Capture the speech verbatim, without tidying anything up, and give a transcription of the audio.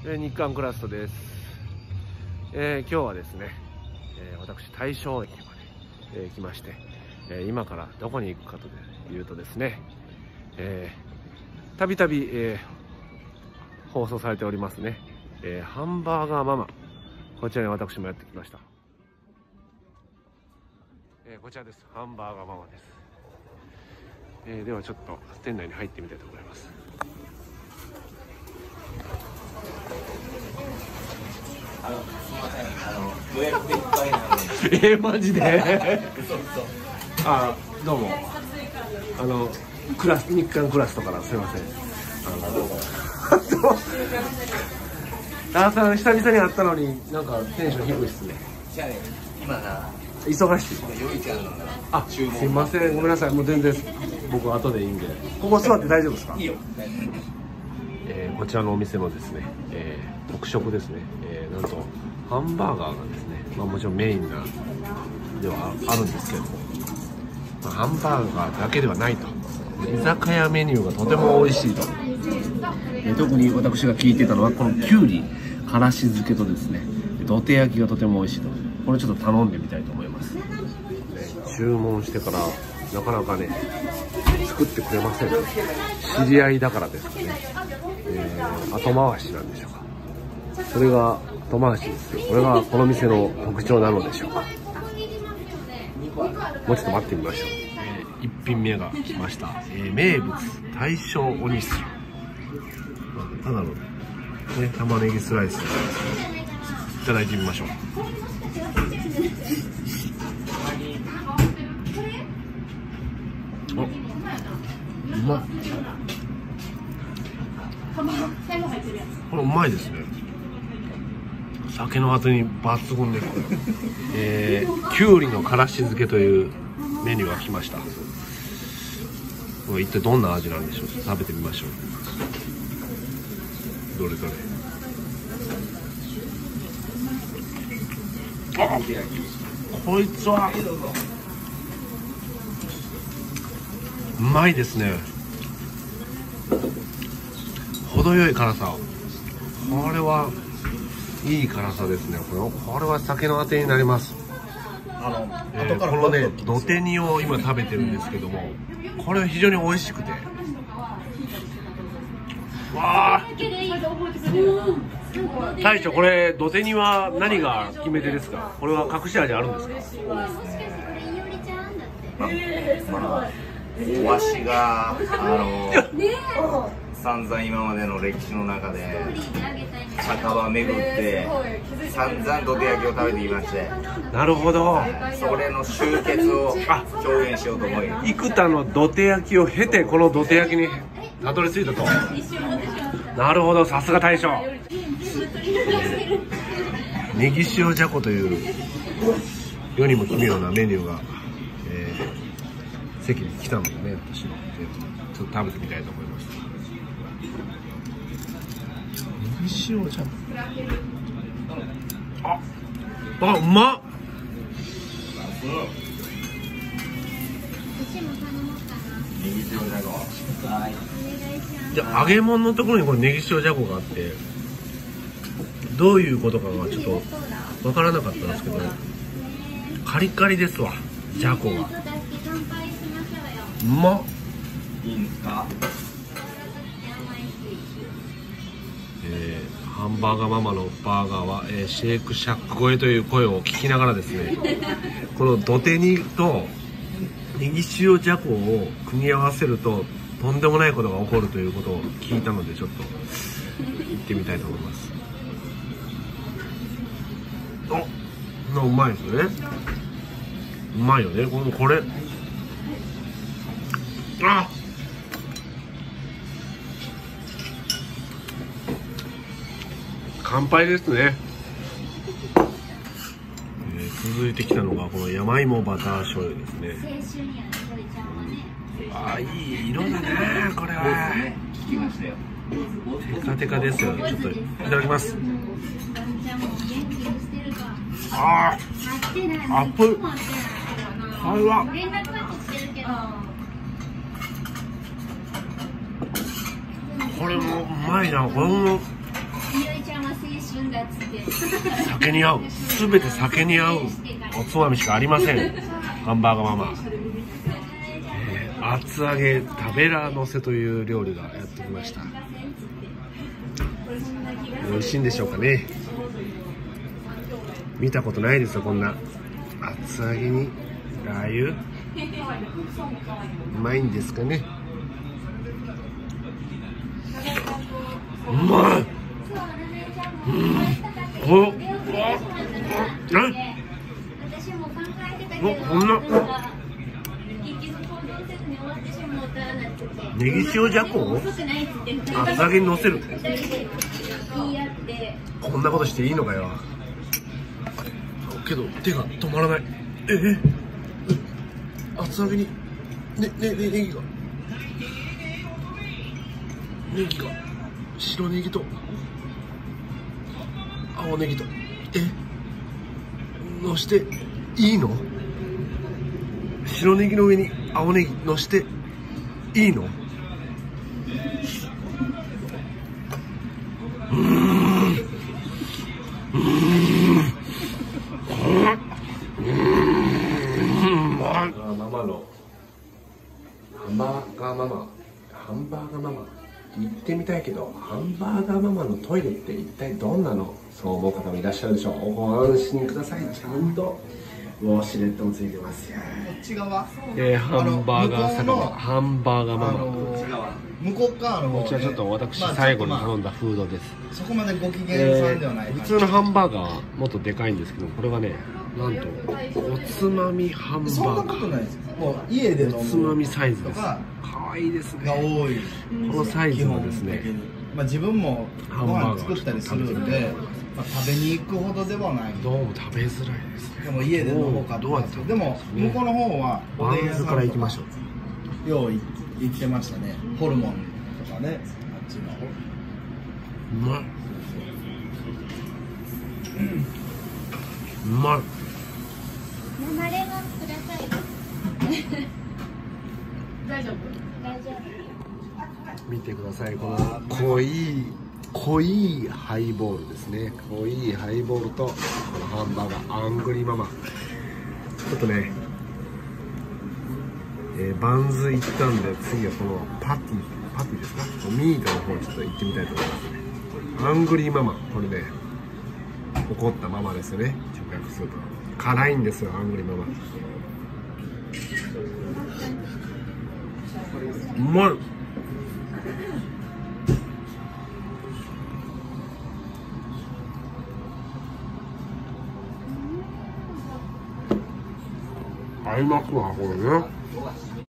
えー、日韓クラストです。えー、今日はですね、えー、私大正駅まで、えー、来まして、えー、今からどこに行くかというとですね、たびたび放送されておりますね、えー、ハンバーガーママ、こちらに私もやってきました。えー、こちらです。ハンバーガーママです。えー、ではちょっと店内に入ってみたいと思います。 あの、すみません、あの、予約でいっぱいなので。 えー、マジでそうそう。 あ、どうも。あの、クラス、日韓クラスとからすいません。あの、ダーさん、久々に会ったのに、なんかテンション低いっすね。 じゃあね、今な、 忙しい。 よいちゃんのな、 あ、すいません、ごめんなさい、もう全然、僕後でいいんで。ここ座って大丈夫ですか？ いいよ。 えー、こちらのお店のですね、えー、特色ですね、えー、なんとハンバーガーがですね、まあ、もちろんメインなではあるんですけども、まあ、ハンバーガーだけではないと、居酒屋メニューがとても美味しいと、えー、特に私が聞いてたのはこのきゅうりからし漬けとですね、土手焼きがとても美味しいと。これちょっと頼んでみたいと思います、ね、注文してからなかなかね作ってくれませんね。知り合いだからですかね、えー、後回しなんでしょうか。それが後回しですよ。これがこの店の特徴なのでしょうか。もうちょっと待ってみましょう。えー、いっぴんめが来ました、えー、名物大正おにぎり、ただの、ね、玉ねぎスライスなんですけど、いただいてみましょう。あ、うまい。これうまいですね。酒の後に抜群で、これ、えー、きゅうりのからし漬けというメニューが来ました。これ一体どんな味なんでしょう。食べてみましょう。どれどれ。あ、こいつはうまいですね。程よい辛さ。これはいい辛さですね。これ、これは酒のあてになります。あの、えー、このね、土手煮を今食べてるんですけども、これは非常に美味しくて。わあ。大将、これ土手煮は何が決め手ですか？これは隠し味あるんですか？ まあ、わしがあの散々今までの歴史の中で酒場巡って散々土手焼きを食べてきまして、 なるほど、 それの集結を表現しようと思い、 幾多の土手焼きを経てこの土手焼きにたどり着いたと。なるほど、さすが大将。ネギ塩じゃこという世にも奇妙なメニューが、えー、席に来たのでね、私の、えー、ちょっと食べてみたいと思います。ネギ塩じゃこ、あ、あ、うまっ。じゃあ揚げ物のところにこれネギ塩じゃこがあって、どういうことかがちょっとわからなかったんですけど、カリカリですわ、じゃこが。うまっ。えー、ハンバーガーママのバーガーは、えー、シェイクシャック超えという声を聞きながらですね、この土手煮とネギ塩じゃこを組み合わせるととんでもないことが起こるということを聞いたので、ちょっと行ってみたいと思います。あ、うまいですね。うまいよね、このこれ。あ、乾杯ですね。えー、続いてきたのがこの山芋バター醤油ですね。うん、あ、いい色だね、これは。テカテカですよ。ちょっといただきます。あー、アップル。あれは。これもうまいな。これも酒に合う、すべて酒に合うおつまみしかありません。ハンバーガーママ、えー、厚揚げ食べらのせという料理がやってきました。美味しいんでしょうかね。見たことないですよ、こんな厚揚げにラー油。うまいんですかね。うまい。うん、おっ、え、お、こんなネギ塩じゃこを厚揚げにのせる。こんなことしていいのかよ。けど手が止まらない。ええ、厚揚げにねねねネギがネギが白ネギと青ネギとえのしていいの？白ネギの上に青ネギのしていいの？うーん、うーん、ママのハンバーガーママ、ハンバーガーママ行ってみたいけど、ハンバーガーママのトイレって一体どんなの？そう思う方もいらっしゃるでしょう。ご安心ください。ちゃんとウォシュレットもついてますよ。こっち側、 えー、ハンバーガー酒場、ハンバーガーママ、 向こう側のこちらちょっと私最後に頼んだフードです。 そこまでご機嫌さんではない、 えー、普通のハンバーガーはもっとでかいんですけど、これがね、なんとおつまみハンバーガー。 そんなことないです。もう家でのおつまみサイズです。可愛いですね。 が多い。 このサイズはですね、 まあ自分もご飯作ったりするんで、まあ、食べに行くほどではない。 どうも食べづらいですね。 でも家で飲もうかとか。でも向こうの方はバンズから行きましょう。よう行ってましたね。ホルモンとかね。あっちの。 うまい。うまい。 生レモンください。大丈夫？大丈夫。 見てください、この濃い濃いハイボールですね。濃いハイボールとこのハンバーガーアングリーママ。ちょっとね、えー、バンズいったんで、次はこのパティパティですか、ミートの方にちょっと行ってみたいと思いますね。アングリーママ、これね、怒ったママですよね、直訳すると。辛いんですよ、アングリーママ。うまい。合いますわ、これね。